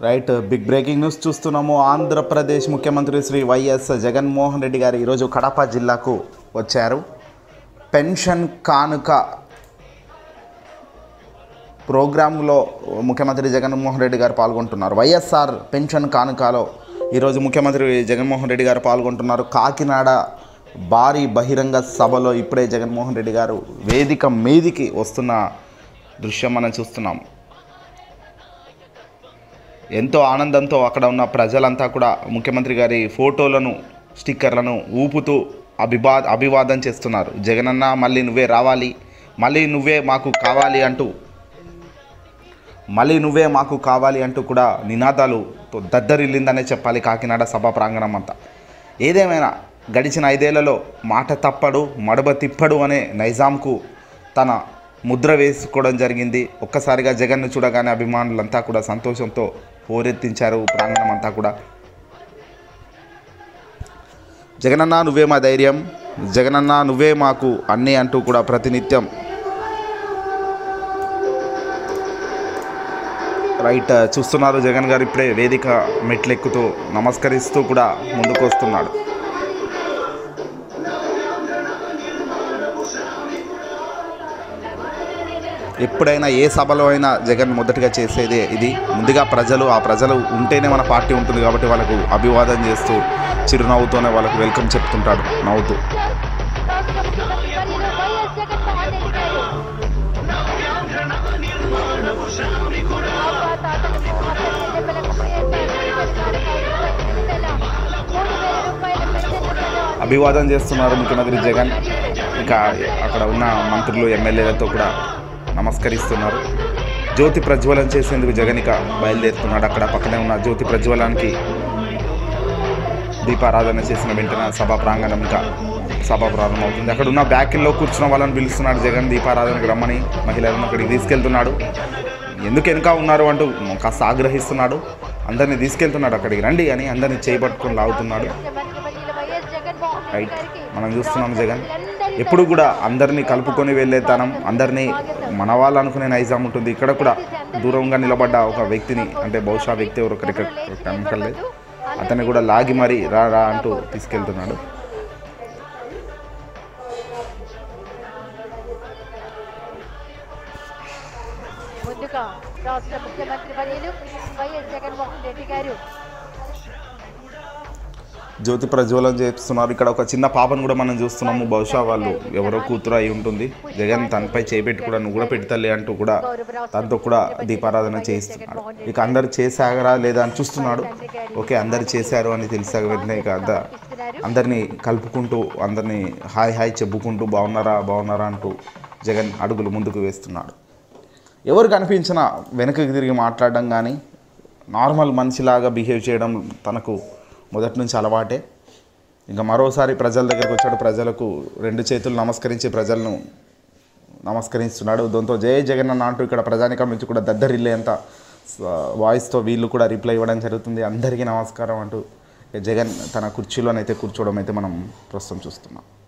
Right, big breaking news చూస్తున్నాము. ఆంధ్రప్రదేశ్ ముఖ్యమంత్రి Shri YS Jaganmohan Reddy గారు ఈరోజు కడప జిల్లాకు వచ్చారు. పెన్షన్ కానుక ప్రోగ్రాంలో ముఖ్యమంత్రి జగన్మోహన్ రెడ్డి గారు పాల్గొంటున్నారు. వైఎస్ఆర్ పెన్షన్ కానుకలో ఈరోజు ముఖ్యమంత్రి జగన్మోహన్ రెడ్డి గారు పాల్గొంటున్నారు. కాకినాడ భారీ బహిరంగ సభలో ఇప్పుడే జగన్మోహన్ రెడ్డి గారు వేదిక మీదికి వస్తున్న దృశ్యం మనం చూస్తున్నాం. ఎంతో ఆనందంతో అక్కడ ఉన్న ప్రజలంతా కూడా ముఖ్యమంత్రి గారి ఫోటోలను, స్టిక్కర్లను ఊపుతూ అభివాదం చేస్తున్నారు. జగనన్న మళ్ళీ నువ్వే రావాలి, మళ్ళీ నువ్వే మాకు కావాలి అంటూ కూడా నినాదాలతో దద్దరిల్లిందనే చెప్పాలి కాకినాడ సభా ప్రాంగణం అంతా. ఏదేమైనా గడిచిన 5 ఏళ్లలో మాట తప్పడు, మడబ తిప్పడు అనే నైజాంకు తన ముద్ర వేసుకోవడం జరిగింది. ఒక్కసారిగా జగన్ను చూడగానే అభిమానులంతా కూడా సంతోషంతో హోరెత్తించారు ప్రాంగణం అంతా కూడా. జగనన్న నువ్వే మా ధైర్యం, జగనన్న నువ్వే మాకు అన్నీ అంటూ కూడా ప్రతినిత్యం రైట్ చూస్తున్నారు. జగన్ గారు ఇప్పుడే వేదిక మెట్లెక్కుతూ నమస్కరిస్తూ కూడా ముందుకు వస్తున్నాడు. ఎప్పుడైనా ఏ సభలో అయినా జగన్ మొదటిగా చేసేదే ఇది. ముందుగా ఆ ప్రజలు ఉంటేనే మన పార్టీ ఉంటుంది కాబట్టి వాళ్ళకు అభివాదం చేస్తూ చిరునవ్వుతోనే వాళ్ళకు వెల్కమ్ చెప్తుంటాడు నవ్వుతూ. అభివాదం చేస్తున్నారు ముఖ్యమంత్రి జగన్. ఇక అక్కడ ఉన్న మంత్రులు, ఎమ్మెల్యేలతో కూడా నమస్కరిస్తున్నారు. జ్యోతి ప్రజ్వలన చేసేందుకు జగన్ ఇక బయలుదేరుతున్నాడు. అక్కడ పక్కనే ఉన్న జ్యోతి ప్రజ్వలనానికి దీపారాధన చేసిన వెంటనే సభా ప్రాంగణం ఇంకా సభ ప్రారంభమవుతుంది. అక్కడ ఉన్న బ్యాకిల్లో కూర్చున్న వాళ్ళని పిలుస్తున్నాడు జగన్. దీపారాధనకు రమ్మని మహిళలను అక్కడికి తీసుకెళ్తున్నాడు. ఎందుకు వెనుక ఉన్నారు అంటూ కాస్త ఆగ్రహిస్తున్నాడు. అందరినీ తీసుకెళ్తున్నాడు, అక్కడికి రండి అని అందరినీ చేయబట్టుకొని లాగుతున్నాడు. రైట్, మనం చూస్తున్నాం జగన్ ఎప్పుడు కూడా అందరినీ కలుపుకొని వెళ్ళేతనం, అందరినీ మన వాళ్ళు అనుకునే నైజాం ఉంటుంది. ఇక్కడ కూడా దూరంగా నిలబడ్డ ఒక వ్యక్తిని, అంటే బహుశా వ్యక్తి ఎవరొకరికి కనకలేదు, అతన్ని కూడా లాగి మరి రా అంటూ తీసుకెళ్తున్నాడు. ముందుగా రాష్ట్ర ముఖ్యమంత్రి వర్యులు వైఎస్ జగన్మోహన్ రెడ్డి గారు జ్యోతి ప్రజ్వలన చేస్తున్నారు. ఇక్కడ ఒక చిన్న పాపను కూడా మనం చూస్తున్నాము. బహుశా వాళ్ళు ఎవరో కూతురు అయి ఉంటుంది. జగన్ తనపై చేపెట్టి కూడా నువ్వు కూడా పెడతలే అంటూ కూడా తనతో కూడా దీపారాధన చేయిస్తున్నాడు. ఇక అందరు చేశారా లేదా అని చూస్తున్నాడు. ఓకే, అందరు చేశారు అని తెలిసాక వెంటనే ఇక అందరినీ కలుపుకుంటూ, అందరినీ హాయ్ చెప్పుకుంటూ బాగున్నారా అంటూ జగన్ అడుగులు ముందుకు వేస్తున్నాడు. ఎవరు కనిపించినా వెనక్కి తిరిగి మాట్లాడడం కానీ, నార్మల్ మనిషిలాగా బిహేవ్ చేయడం తనకు మొదటి నుంచి అలవాటే. ఇంకా మరోసారి ప్రజల దగ్గరికి వచ్చాడు. ప్రజలకు 2 చేతులు నమస్కరించి ప్రజలను నమస్కరిస్తున్నాడు. దాంతో జై జగన్ అన్న అంటూ ఇక్కడ ప్రజానికం నుంచి కూడా దద్దరిల్లేంత వాయిస్తో వీళ్ళు కూడా రిప్లై ఇవ్వడం జరుగుతుంది. అందరికీ నమస్కారం అంటూ జగన్ తన కుర్చీలోనైతే కూర్చోవడం అయితే మనం ప్రస్తుతం చూస్తున్నాం.